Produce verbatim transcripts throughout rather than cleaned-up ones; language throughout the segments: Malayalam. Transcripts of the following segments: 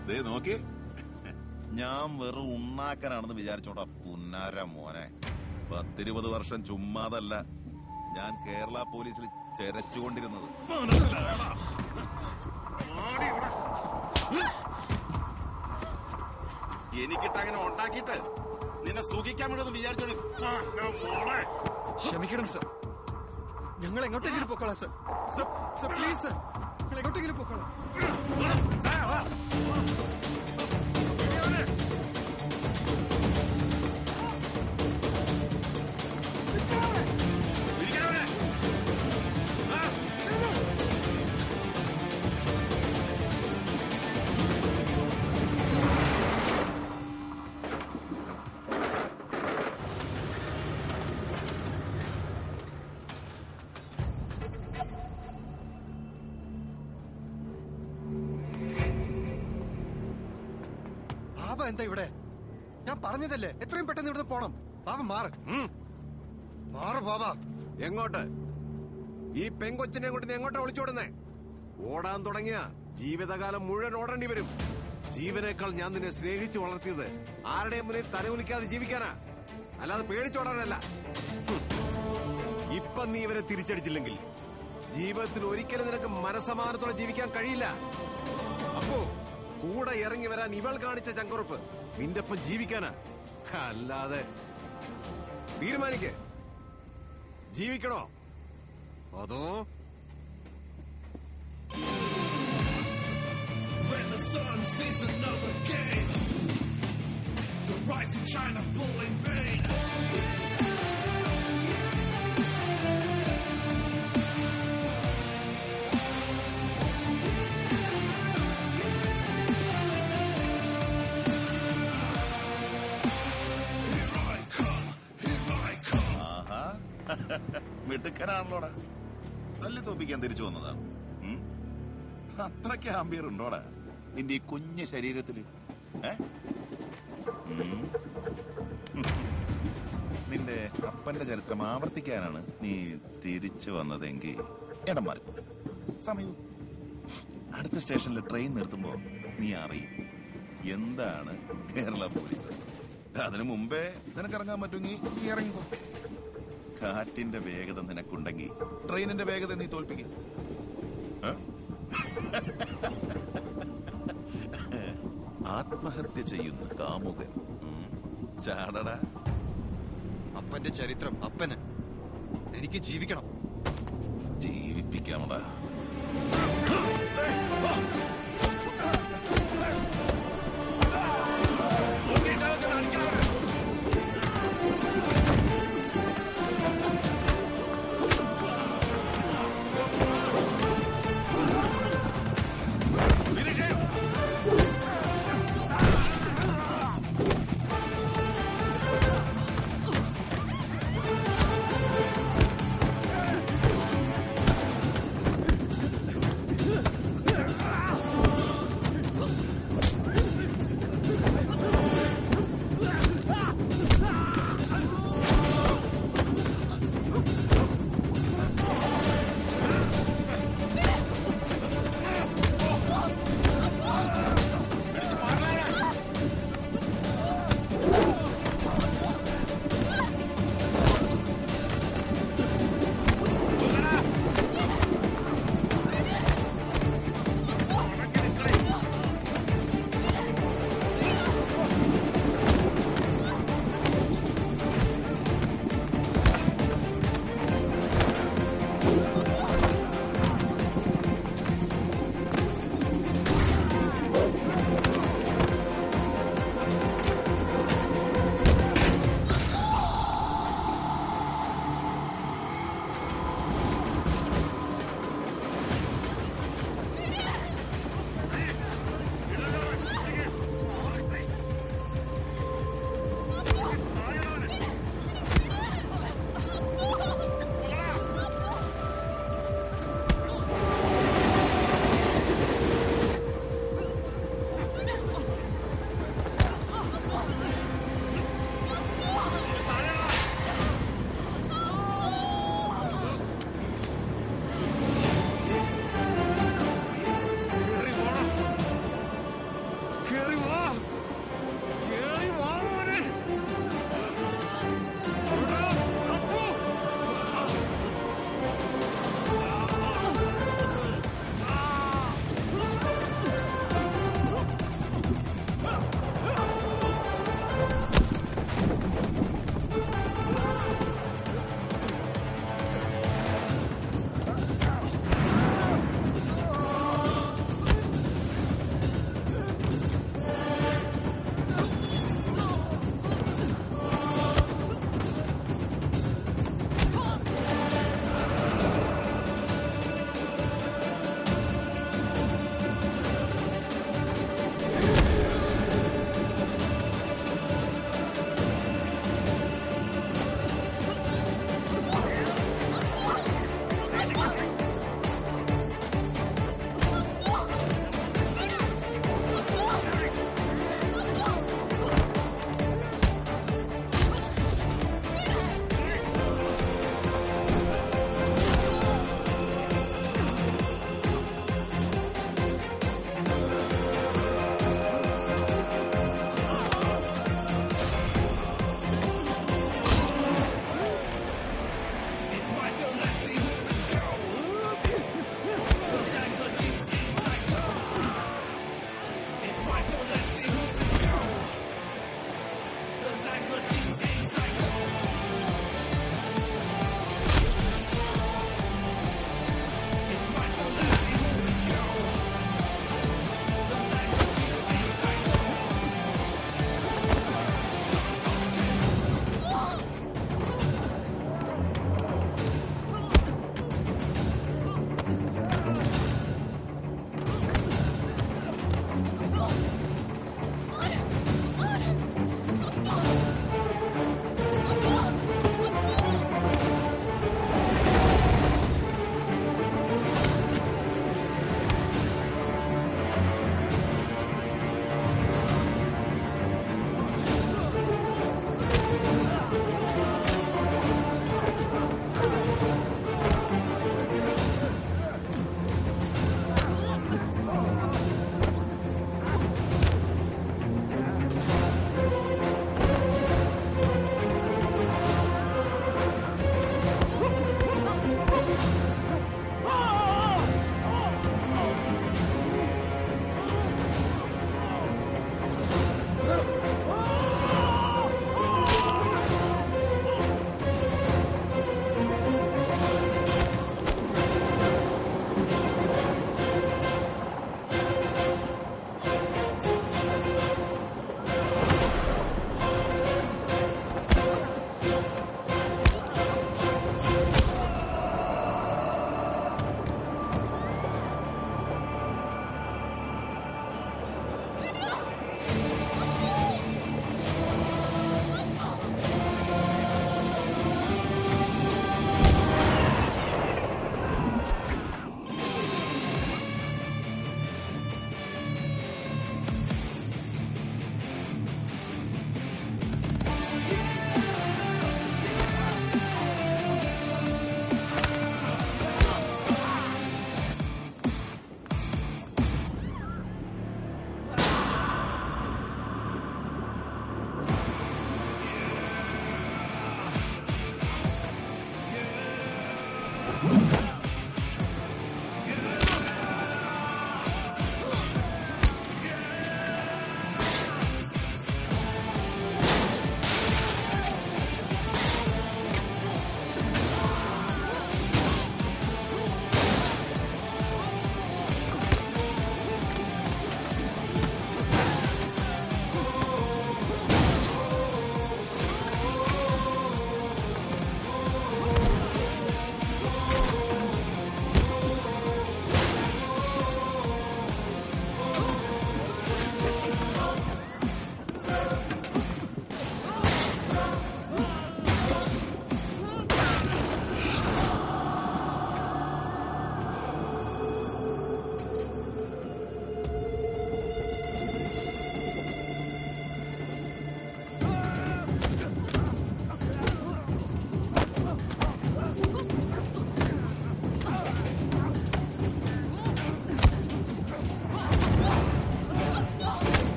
ദേ നോക്കി, ഞാൻ വെറും ഉണ്ണാക്കനാണെന്ന് വിചാരിച്ചോടാ പുന്നാര മോനെ. പത്തിരുപത് വർഷം ചുമ്മാതല്ല ഞാൻ കേരള പോലീസിൽ ചെരച്ചുകൊണ്ടിരുന്നത്. എനിക്കിട്ടങ്ങനെ ഉണ്ടാക്കിയിട്ട് നിന്നെ സുഖിക്കാൻ വേണ്ടി വിചാരിച്ചോളൂ. ക്ഷമിക്കണം സർ, ഞങ്ങൾ എങ്ങോട്ടെങ്കിലും പൊക്കോളാം സർ. സർ പ്ലീസ് സർ, ഞങ്ങൾ എങ്ങോട്ടെങ്കിലും പൊക്കോളാം. എന്താ ഇവിടെ? ഞാൻ പറഞ്ഞതല്ലേ എത്രയും പെട്ടെന്ന് ഇവിടുന്ന് പോണം. ബാബ മാറ് മാറ് ബാബ. എങ്ങോട്ട്? ഈ പെങ്കൊച്ചിനെ കൊണ്ട് നീ എങ്ങോട്ടാ വിളിച്ചോടുന്നേ? ഓടാൻ തുടങ്ങിയ ജീവിതകാലം മുഴുവൻ ഓടേണ്ടി വരും. ജീവനേക്കാൾ ഞാൻ നിന്നെ സ്നേഹിച്ചു വളർത്തിയത് ആരുടെയും മുന്നിൽ തലകുലിക്കാതെ ജീവിക്കാനാ, അല്ലാതെ പേടിച്ചോടാനല്ല. ഇപ്പൊ നീ ഇവരെ തിരിച്ചടിച്ചില്ലെങ്കിൽ ജീവിതത്തിൽ ഒരിക്കലും നിനക്ക് മനസമാനത്തോടെ ജീവിക്കാൻ കഴിയില്ല. അപ്പോ കൂടെ ഇറങ്ങി വരാൻ ഇവൾ കാണിച്ച ചങ്കുറപ്പ് നിന്റെ ഒപ്പം ജീവിക്കാനാ, അല്ലാതെ. തീരുമാനിക്കേ, ജീവിക്കണോ അതോ? When the sun sees another game, the rising shine of pulling pain. മിടുക്കനാണല്ലോടാ, തല്ലി തോപ്പിക്കാൻ തിരിച്ചു വന്നതാണ്. അത്രയ്ക്ക് ആംബിയർ ഉണ്ടോടാ നിന്റെ ഈ കുഞ്ഞു ശരീരത്തില്? നിന്റെ അപ്പന്റെ ചരിത്രം ആവർത്തിക്കാനാണ് നീ തിരിച്ചു വന്നതെങ്കിൽ ഇടം മാറി സമയവും. അടുത്ത സ്റ്റേഷനിൽ ട്രെയിൻ നിർത്തുമ്പോ നീ അറിയും എന്താണ് കേരള പോലീസ്. അതിനു മുമ്പേ നിനക്കിറങ്ങാൻ പറ്റുമെങ്കിൽ നീ ഇറങ്ങിക്കോ. കാറ്റിന്റെ വേഗത നിനക്കുണ്ടെങ്കിൽ ട്രെയിനിന്റെ വേഗത നീ തോൽപ്പിക്കും. ആത്മഹത്യ ചെയ്യുന്ന കാമുകൻ ചാടടാ. അപ്പന്റെ ചരിത്രം അപ്പന്, എനിക്ക് ജീവിക്കണം. ജീവിപ്പിക്കാമടാ. Ah!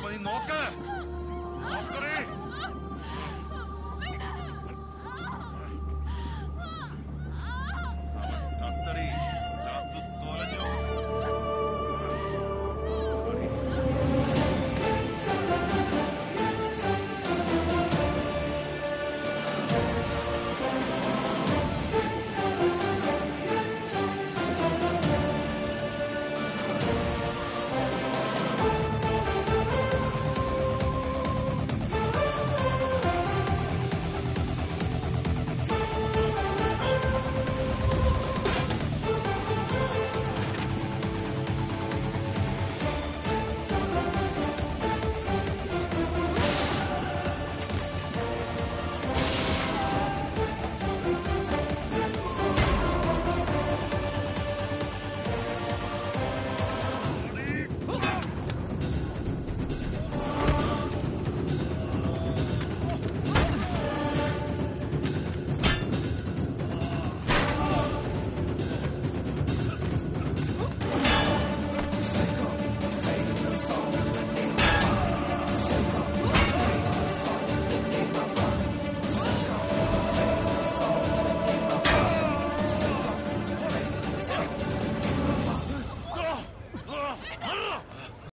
നീ നോക്ക് നോക്കണേ